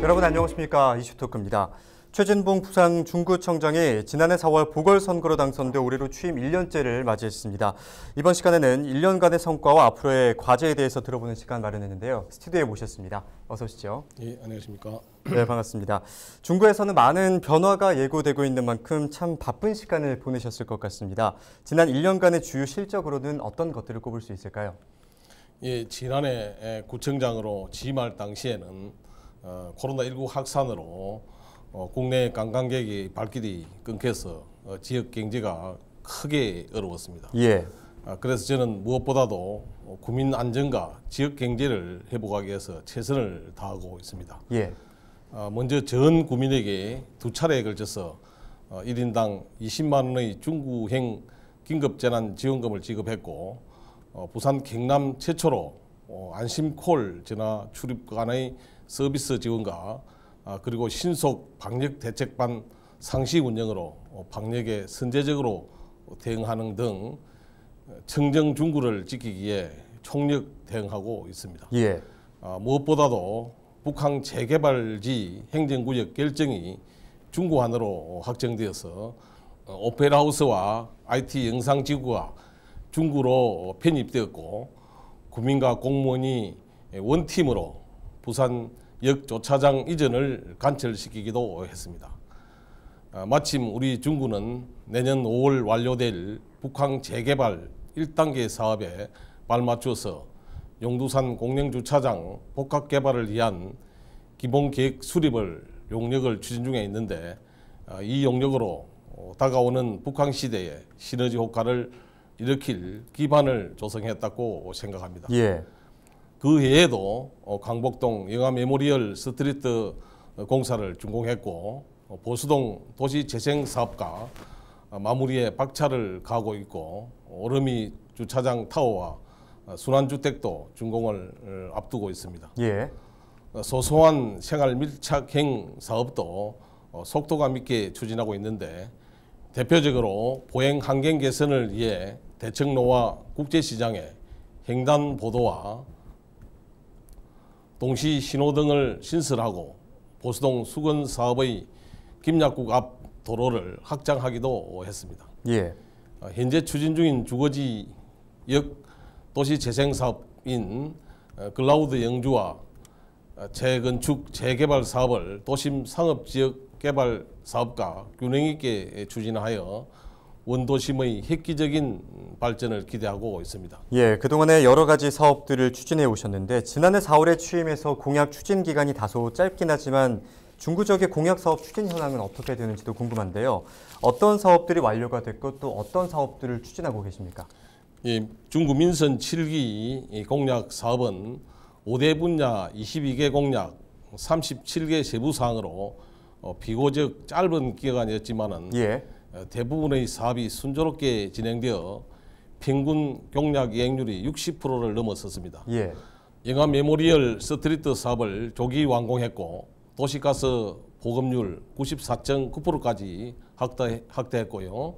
여러분 안녕하십니까. 이슈토크입니다. 최진봉 부산 중구청장이 지난해 4월 보궐선거로 당선돼 올해로 취임 1년째를 맞이했습니다. 이번 시간에는 1년간의 성과와 앞으로의 과제에 대해서 들어보는 시간 마련했는데요. 스튜디오에 모셨습니다. 어서 오시죠. 예, 안녕하십니까. 네, 반갑습니다. 중구에서는 많은 변화가 예고되고 있는 만큼 참 바쁜 시간을 보내셨을 것 같습니다. 지난 1년간의 주요 실적으로는 어떤 것들을 꼽을 수 있을까요? 예, 지난해 구청장으로 취임할 당시에는 코로나19 확산으로 국내 관광객이 발길이 끊겨서 지역 경제가 크게 어려웠습니다. 예. 그래서 저는 무엇보다도 국민 안전과 지역 경제를 회복하기 위해서 최선을 다하고 있습니다. 예. 먼저 전 국민에게 두 차례에 걸쳐서 1인당 20만 원의 중구행 긴급재난지원금을 지급했고, 부산 경남 최초로 안심콜 전화 출입간의 서비스 지원과 그리고 신속 방역 대책반 상시 운영으로 방역에 선제적으로 대응하는 등 청정 중구를 지키기 위해 총력 대응하고 있습니다. 예. 무엇보다도 북한 재개발지 행정구역 결정이 중구 안으로 확정되어서 오페라하우스와 IT 영상지구가 중구로 편입되었고, 국민과 공무원이 원팀으로 부산역 주차장 이전을 관철시키기도 했습니다. 마침 우리 중구는 내년 5월 완료될 북한 재개발 1단계 사업에 발맞춰서 용두산 공영주차장 복합개발을 위한 기본계획 수립을 용역을 추진 중에 있는데, 이 용역으로 다가오는 북한 시대에 시너지 효과를 일으킬 기반을 조성했다고 생각합니다. 예. 그 외에도 강복동 영화 메모리얼 스트리트 공사를 준공했고, 보수동 도시재생사업과 마무리에 박차를 가하고 있고, 오르미 주차장 타워와 순환주택도 준공을 앞두고 있습니다. 예. 소소한 생활 밀착형 사업도 속도감 있게 추진하고 있는데, 대표적으로 보행 환경 개선을 위해 대청로와 국제시장에 횡단보도와 동시 신호등을 신설하고, 보수동 수건 사업의 김약국 앞 도로를 확장하기도 했습니다. 예. 현재 추진 중인 주거지역 도시재생사업인 클라우드 영주와 재건축 재개발 사업을 도심 상업지역 개발 사업과 균형 있게 추진하여 원도심의 획기적인 발전을 기대하고 있습니다. 예, 그동안에 여러 가지 사업들을 추진해 오셨는데 지난해 4월에 취임해서 공약 추진 기간이 다소 짧긴 하지만 중구 지역의 공약 사업 추진 현황은 어떻게 되는지도 궁금한데요. 어떤 사업들이 완료가 됐고 또 어떤 사업들을 추진하고 계십니까? 예, 중구 민선 7기 공약 사업은 5대 분야 22개 공약 37개 세부 사항으로 비교적 짧은 기간이었지만은 예. 대부분의 사업이 순조롭게 진행되어 평균 공약 이행률이 60%를 넘어섰습니다. 예. 영화 메모리얼 스트리트 사업을 조기 완공했고, 도시가스 보급률 94.9%까지 확대했고요.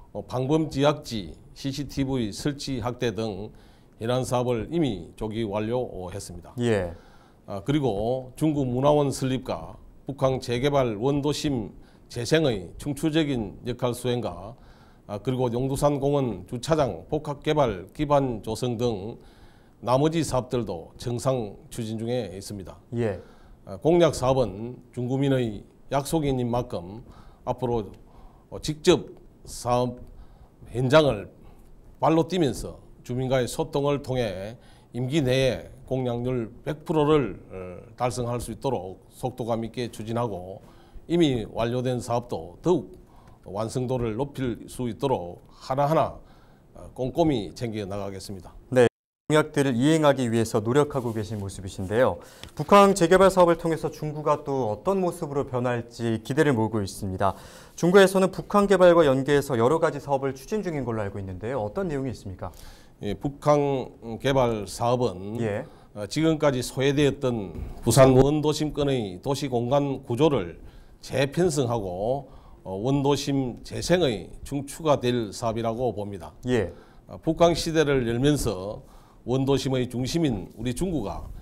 방범지약지 CCTV 설치 확대 등 이러한 사업을 이미 조기 완료했습니다. 예. 그리고 중구 문화원 설립과 북한 재개발 원도심 재생의 충추적인 역할 수행과 그리고 용두산 공원 주차장 복합개발 기반 조성 등 나머지 사업들도 정상 추진 중에 있습니다. 예. 공약 사업은 중구민의 약속인 만큼 앞으로 직접 사업 현장을 발로 뛰면서 주민과의 소통을 통해 임기 내에 공약률 100%를 달성할 수 있도록 속도감 있게 추진하고, 이미 완료된 사업도 더욱 완성도를 높일 수 있도록 하나하나 꼼꼼히 챙겨 나가겠습니다. 네, 공약들을 이행하기 위해서 노력하고 계신 모습이신데요. 북한 재개발 사업을 통해서 중구가 또 어떤 모습으로 변할지 기대를 모으고 있습니다. 중구에서는 북한 개발과 연계해서 여러 가지 사업을 추진 중인 걸로 알고 있는데요. 어떤 내용이 있습니까? 예, 북한 개발 사업은 예. 지금까지 소외되었던 부산 원도심권의 도시공간 구조를 재편성하고 원도심 재생의 중추가 될 사업이라고 봅니다. 예. 북한 시대를 열면서 원도심의 중심인 우리 중구가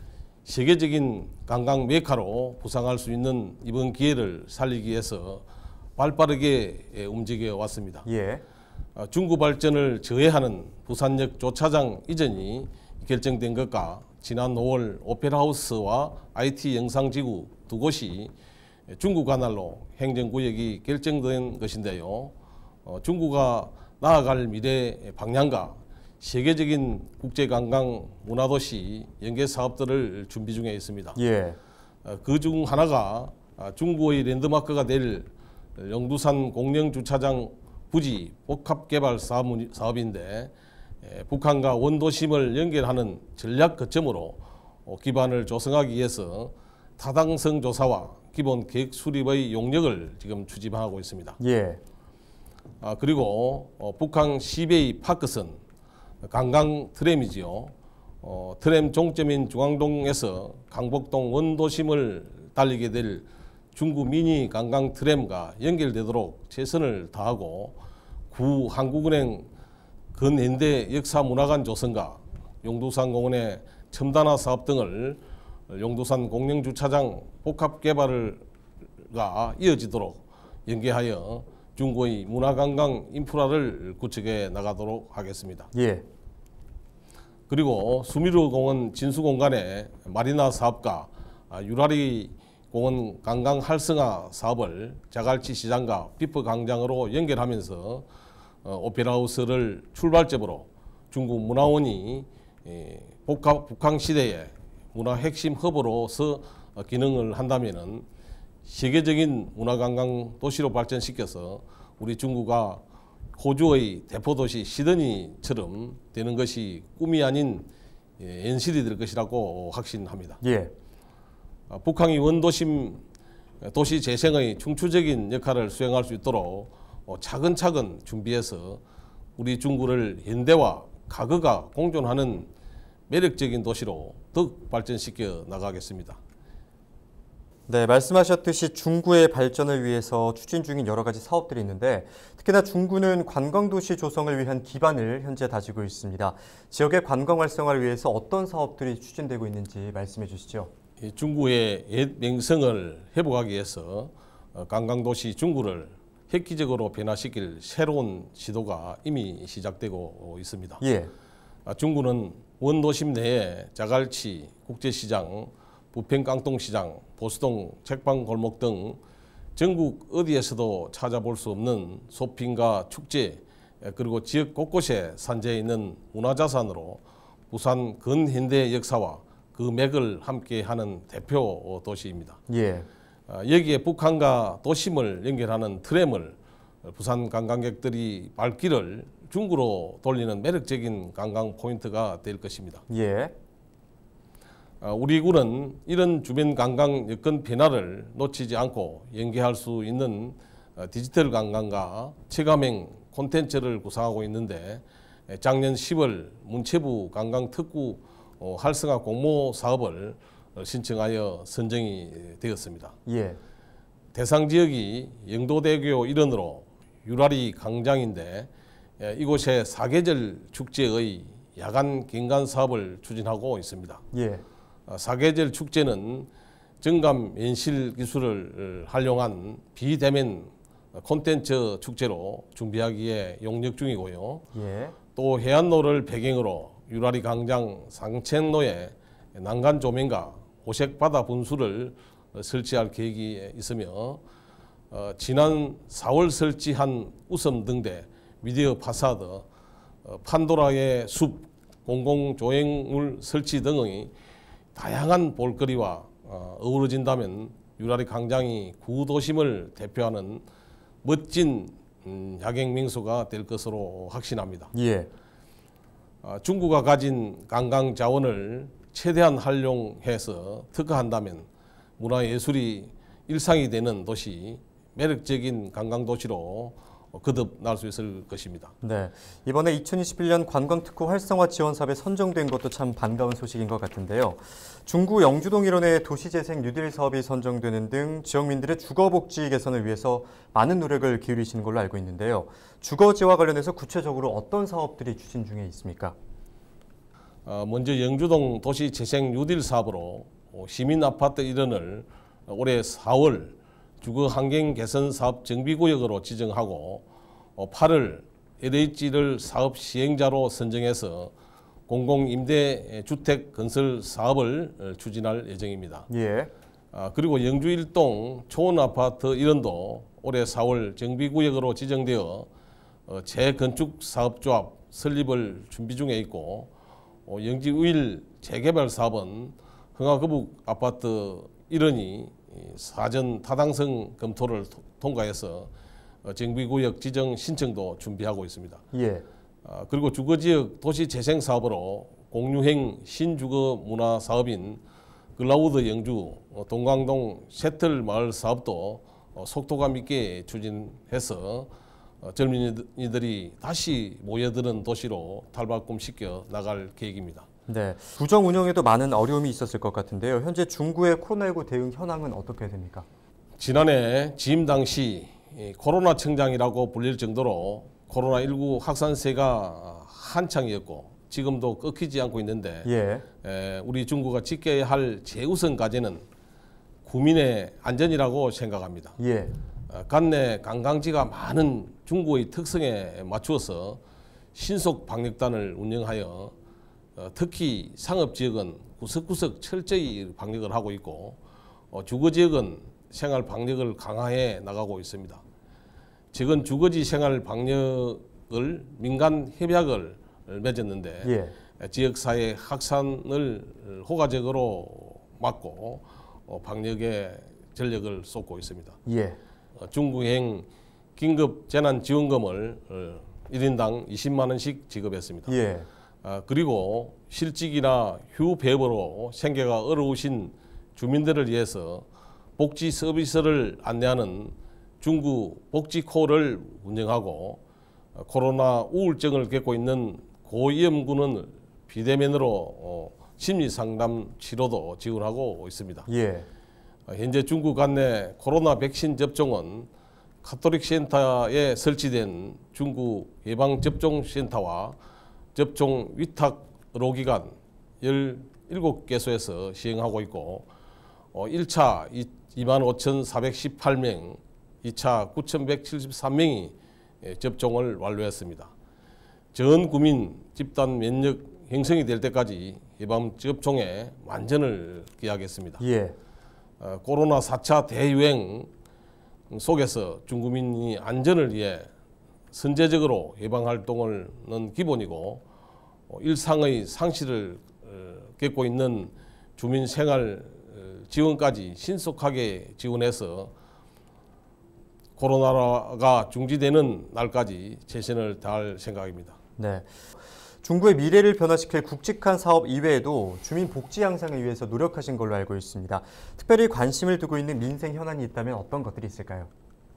세계적인 관광 메카로 부상할 수 있는 이번 기회를 살리기 위해서 발빠르게 움직여 왔습니다. 예. 중구 발전을 저해하는 부산역 주차장 이전이 결정된 것과 지난 5월 오페라하우스와 IT 영상지구 두 곳이 중구 관할로 행정구역이 결정된 것인데요. 중구가 나아갈 미래 방향과 세계적인 국제관광 문화도시 연계 사업들을 준비 중에 있습니다. 예. 그중 하나가 중구의 랜드마크가 될 영두산 공영주차장 부지 복합개발 사업인데 북한과 원도심을 연결하는 전략 거점으로 기반을 조성하기 위해서 타당성 조사와 기본 계획 수립의 용역을 지금 추진하고 있습니다. 예. 그리고 북한 시베이 파크선 관광 트램이지요. 트램 종점인 중앙동에서 강북동 원도심을 달리게 될 중구 미니 관광 트램과 연결되도록 최선을 다하고 구 한국은행 근현대 역사문화관 조성과 용두산 공원의 첨단화 사업 등을 용두산 공영주차장 복합개발가 이어지도록 연계하여 중구의 문화관광 인프라를 구축해 나가도록 하겠습니다. 예. 그리고 수미르 공원 진수공간의 마리나 사업과 유라리 공원 관광 활성화 사업을 자갈치 시장과 비프 광장으로 연결하면서 오페라하우스를 출발점으로 중구 문화원이 북한 시대의 문화 핵심 허브로서 기능을 한다면은 세계적인 문화관광 도시로 발전시켜서 우리 중구가 호주의 대포도시 시드니처럼 되는 것이 꿈이 아닌 현실이 될 것이라고 확신합니다. 예. 북한이 원도심 도시 재생의 중추적인 역할을 수행할 수 있도록 차근차근 준비해서 우리 중구를 현대와 과거가 공존하는 매력적인 도시로 더욱 발전시켜 나가겠습니다. 네, 말씀하셨듯이 중구의 발전을 위해서 추진 중인 여러 가지 사업들이 있는데 특히나 중구는 관광도시 조성을 위한 기반을 현재 다지고 있습니다. 지역의 관광 활성화를 위해서 어떤 사업들이 추진되고 있는지 말씀해 주시죠. 중구의 옛 명성을 회복하기 위해서 관광도시 중구를 획기적으로 변화시킬 새로운 시도가 이미 시작되고 있습니다. 예. 중구는 원도심 내에 자갈치, 국제시장, 부평깡통시장, 보수동 책방골목 등 전국 어디에서도 찾아볼 수 없는 쇼핑과 축제 그리고 지역 곳곳에 산재해 있는 문화자산으로 부산 근현대 역사와 그 맥을 함께하는 대표 도시입니다. 예. 여기에 북한과 도심을 연결하는 트램을 부산 관광객들이 발길을 중구로 돌리는 매력적인 관광 포인트가 될 것입니다. 예. 우리 구는 이런 주변 관광 여건 변화를 놓치지 않고 연계할 수 있는 디지털 관광과 체감형 콘텐츠를 구상하고 있는데 작년 10월 문체부 관광특구 활성화 공모 사업을 신청하여 선정이 되었습니다. 예. 대상 지역이 영도대교 일원으로 유라리 광장인데 이곳에 사계절 축제의 야간 경관 사업을 추진하고 있습니다. 예. 사계절 축제는 정감 연실 기술을 활용한 비대면 콘텐츠 축제로 준비하기에 용역 중이고요. 예. 또 해안로를 배경으로 유라리 광장 상천로에 난간 조명과 오색 바다 분수를 설치할 계획이 있으며 지난 4월 설치한 우섬 등대 미디어 파사드, 판도라의 숲, 공공조형물 설치 등의 다양한 볼거리와 어우러진다면 유라리 광장이 구도심을 대표하는 멋진 야경 명소가 될 것으로 확신합니다. 예. 중구가 가진 관광 자원을 최대한 활용해서 특화한다면 문화예술이 일상이 되는 도시, 매력적인 관광도시로 거듭날 수 있을 것입니다. 네, 이번에 2021년 관광특구 활성화 지원 사업에 선정된 것도 참 반가운 소식인 것 같은데요. 중구 영주동 일원의 도시재생 뉴딜 사업이 선정되는 등 지역민들의 주거복지 개선을 위해서 많은 노력을 기울이시는 걸로 알고 있는데요. 주거지와 관련해서 구체적으로 어떤 사업들이 추진 중에 있습니까? 먼저 영주동 도시재생 뉴딜 사업으로 시민 아파트 일원을 올해 4월 주거 환경 개선 사업 정비구역으로 지정하고 8월 LH를 사업 시행자로 선정해서 공공임대주택 건설 사업을 추진할 예정입니다. 예. 그리고 영주 일동 초원아파트 일원도 올해 4월 정비구역으로 지정되어 재건축 사업조합 설립을 준비 중에 있고, 영지 우일 재개발 사업은 흥하거북 아파트 일원이 사전 타당성 검토를 통과해서 정비구역 지정 신청도 준비하고 있습니다. 예. 그리고 주거지역 도시재생 사업으로 공유행 신주거 문화 사업인 글라우드 영주 동광동 셔틀 마을 사업도 속도감 있게 추진해서 젊은이들이 다시 모여드는 도시로 탈바꿈시켜 나갈 계획입니다. 네, 구정 운영에도 많은 어려움이 있었을 것 같은데요. 현재 중구의 코로나19 대응 현황은 어떻게 됩니까? 지난해 취임 당시 코로나 청장이라고 불릴 정도로 코로나19 확산세가 한창이었고 지금도 끊기지 않고 있는데 우리 중구가 지켜야 할 최우선 과제는 구민의 안전이라고 생각합니다. 관내 관광지가 많은 중구의 특성에 맞추어서 신속 방역단을 운영하여 특히 상업지역은 구석구석 철저히 방역을 하고 있고 주거지역은 생활 방역을 강화해 나가고 있습니다. 최근 주거지 생활 방역을 민간 협약을 맺었는데 지역사회 확산을 호가적으로 막고 방역에 전력을 쏟고 있습니다. 중구행 긴급 재난지원금을 1인당 20만 원씩 지급했습니다. 그리고 실직이나 휴배업으로 생계가 어려우신 주민들을 위해서 복지 서비스를 안내하는 중구 복지콜을 운영하고 코로나 우울증을 겪고 있는 고위험군은 비대면으로 심리상담 치료도 지원하고 있습니다. 현재 중구 관내 코로나 백신 접종은 카톨릭 센터에 설치된 중구 예방접종센터와 접종 위탁 의료기관 17개소에서 시행하고 있고 1차 25,418명, 2차 9,173명이 접종을 완료했습니다. 전 구민 집단 면역 형성이 될 때까지 예방접종에 만전을 기하겠습니다. 코로나 4차 대유행 속에서 중구민이 안전을 위해 선제적으로 예방활동은 기본이고 일상의 상실을 겪고 있는 주민 생활 지원까지 신속하게 지원해서 코로나가 중지되는 날까지 최선을 다할 생각입니다. 네. 중구의 미래를 변화시킬 굵직한 사업 이외에도 주민 복지 향상을 위해서 노력하신 걸로 알고 있습니다. 특별히 관심을 두고 있는 민생 현안이 있다면 어떤 것들이 있을까요?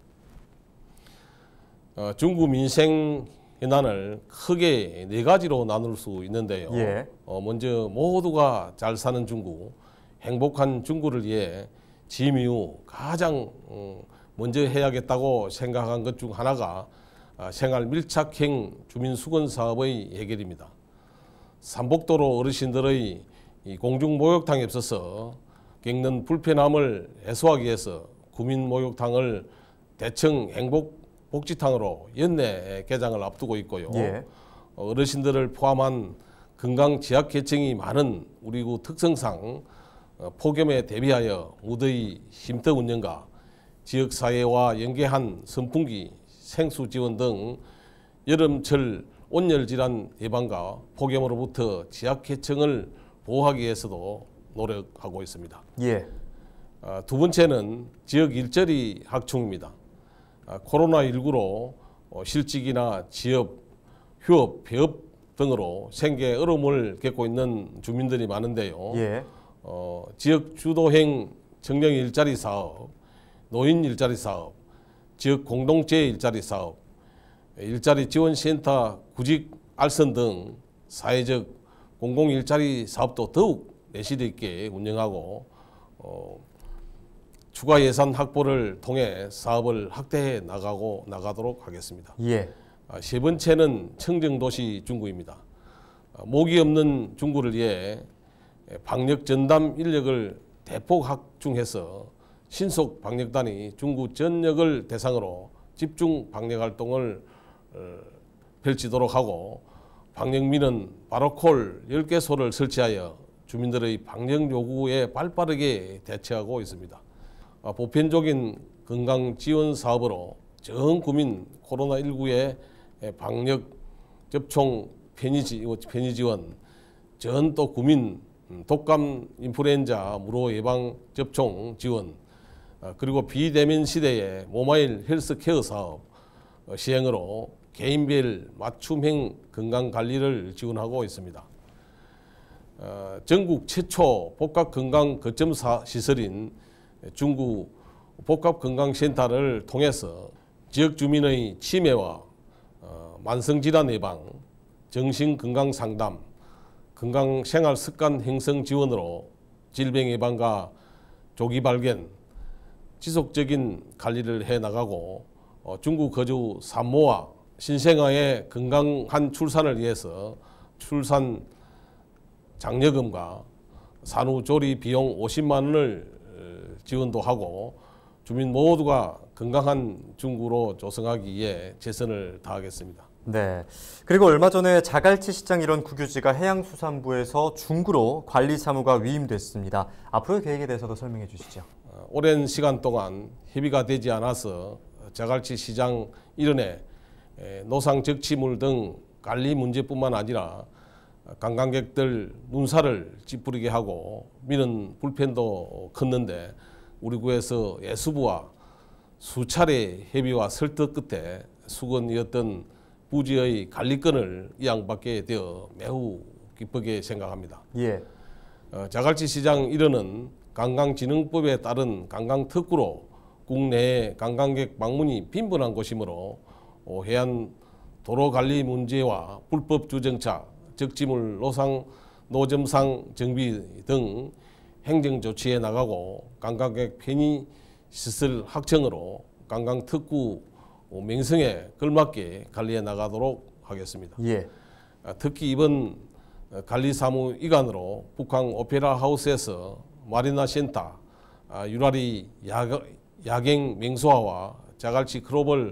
중구 민생 현안을 크게 4가지로 나눌 수 있는데요. 먼저 모두가 잘 사는 중구, 행복한 중구를 위해 취임 이후 가장 먼저 해야겠다고 생각한 것 중 하나가 생활 밀착형 주민 수건 사업의 해결입니다. 삼복도로 어르신들의 공중 목욕탕에 없어서 겪는 불편함을 해소하기 위해서 구민 목욕탕을 대청 행복 복지탕으로 연내 개장을 앞두고 있고요. 어르신들을 포함한 건강 취약계층이 많은 우리 구 특성상 폭염에 대비하여 무더위 쉼터 운영과 지역사회와 연계한 선풍기, 생수 지원 등 여름철 온열질환 예방과 폭염으로부터 취약계층을 보호하기 위해서도 노력하고 있습니다. 두 번째는 지역 일자리 확충입니다. 코로나19로 실직이나 취업, 휴업, 폐업 등으로 생계 어려움을 겪고 있는 주민들이 많은데요. 지역 주도형 청년 일자리 사업, 노인 일자리 사업, 지역 공동체 일자리 사업, 일자리 지원센터 구직 알선 등 사회적 공공 일자리 사업도 더욱 내실 있게 운영하고 추가 예산 확보를 통해 사업을 확대해 나가도록 하겠습니다. 세 번째는 청정도시 중구입니다. 목이 없는 중구를 위해 방역 전담 인력을 대폭 확충해서 신속 방역단이 중구 전역을 대상으로 집중 방역 활동을 펼치도록 하고 방역민은 바로콜 10개소를 설치하여 주민들의 방역 요구에 발빠르게 대처하고 있습니다. 보편적인 건강 지원 사업으로 전 구민 코로나19의 방역 접종 편의 지원, 전 또 구민 독감 인플루엔자 무료 예방 접종 지원, 그리고 비대면 시대의 모바일 헬스케어 사업 시행으로 개인별 맞춤형 건강관리를 지원하고 있습니다. 전국 최초 복합건강 거점 시설인 중구 복합건강센터를 통해서 지역 주민의 치매와 만성질환 예방, 정신건강상담, 건강생활습관 형성 지원으로 질병 예방과 조기 발견, 지속적인 관리를 해나가고 중구 거주 산모와 신생아의 건강한 출산을 위해서 출산 장려금과 산후조리 비용 50만 원을 지원도 하고 주민 모두가 건강한 중구로 조성하기 위해 최선을 다하겠습니다. 네. 그리고 얼마 전에 자갈치 시장 일원 국유지가 해양수산부에서 중구로 관리사무가 위임됐습니다. 앞으로의 계획에 대해서도 설명해 주시죠. 오랜 시간 동안 협의가 되지 않아서 자갈치 시장 일원의 노상 적치물 등 관리 문제뿐만 아니라 관광객들 눈살을 찌푸리게 하고 미는 불편도 컸는데 우리 구에서 예수부와 수차례 협의와 설득 끝에 수건이었던 부지의 관리권을 이양받게 되어 매우 기쁘게 생각합니다. 예. 자갈치 시장 일원은 관광진흥법에 따른 관광특구로 국내에 관광객 방문이 빈번한 곳이므로 해안 도로관리 문제와 불법 주정차, 적지물 노점상 정비 등 행정조치에 나가고 관광객 편의시설 확충으로 관광특구 명성에 걸맞게 관리해 나가도록 하겠습니다. 예. 특히 이번 관리사무 이관으로 북한 오페라 하우스에서 마리나 센터, 유라리 야경 맹수화와 자갈치 글로벌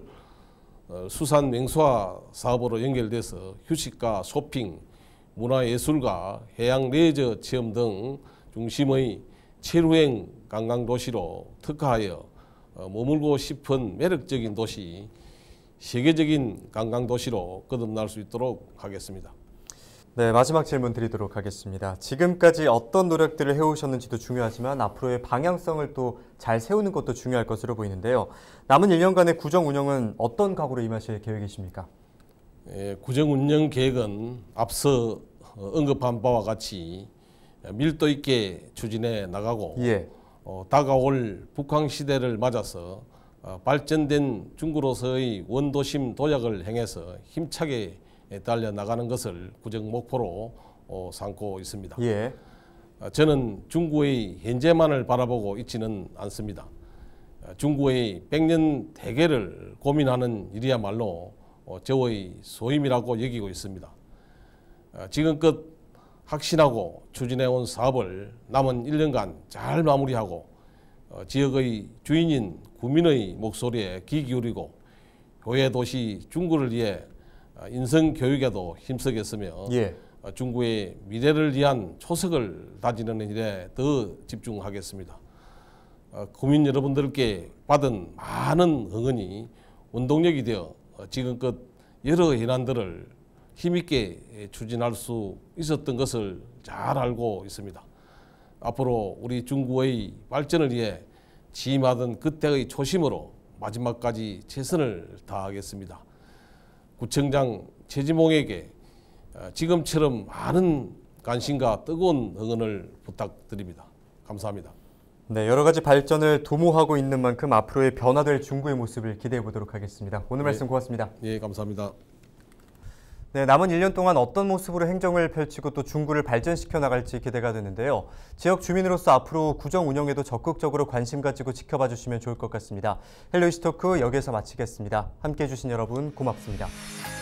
수산 맹수화 사업으로 연결돼서 휴식과 쇼핑, 문화예술과 해양 레저 체험 등 중심의 체류행 관광도시로 특화하여 머물고 싶은 매력적인 도시, 세계적인 관광도시로 거듭날 수 있도록 하겠습니다. 네, 마지막 질문 드리도록 하겠습니다. 지금까지 어떤 노력들을 해오셨는지도 중요하지만 앞으로의 방향성을 또 잘 세우는 것도 중요할 것으로 보이는데요. 남은 1년간의 구정 운영은 어떤 각오로 임하실 계획이십니까? 구정 운영 계획은 앞서 언급한 바와 같이 밀도 있게 추진해 나가고 예. 다가올 북한 시대를 맞아서 발전된 중구로서의 원도심 도약을 행해서 힘차게 달려나가는 것을 구정 목표로 삼고 있습니다. 예. 저는 중구의 현재만을 바라보고 있지는 않습니다. 중구의 100년 대계를 고민하는 일이야말로 저의 소임이라고 여기고 있습니다. 지금껏 확신하고 추진해온 사업을 남은 1년간 잘 마무리하고 지역의 주인인 구민의 목소리에 귀 기울이고 교회 도시 중구를 위해 인성교육에도 힘쓰겠으며 예. 중구의 미래를 위한 초석을 다지는 일에 더 집중하겠습니다. 구민 여러분들께 받은 많은 응원이 원동력이 되어 지금껏 여러 현안들을 힘있게 추진할 수 있었던 것을 잘 알고 있습니다. 앞으로 우리 중구의 발전을 위해 취임하던 그때의 초심으로 마지막까지 최선을 다하겠습니다. 구청장 최지몽에게 지금처럼 많은 관심과 뜨거운 응원을 부탁드립니다. 감사합니다. 네, 여러 가지 발전을 도모하고 있는 만큼 앞으로의 변화될 중구의 모습을 기대해 보도록 하겠습니다. 오늘 말씀 고맙습니다. 예, 감사합니다. 네, 남은 1년 동안 어떤 모습으로 행정을 펼치고 또 중구를 발전시켜 나갈지 기대가 되는데요. 지역 주민으로서 앞으로 구정 운영에도 적극적으로 관심 가지고 지켜봐 주시면 좋을 것 같습니다. 헬로 이슈토크 여기에서 마치겠습니다. 함께해 주신 여러분 고맙습니다.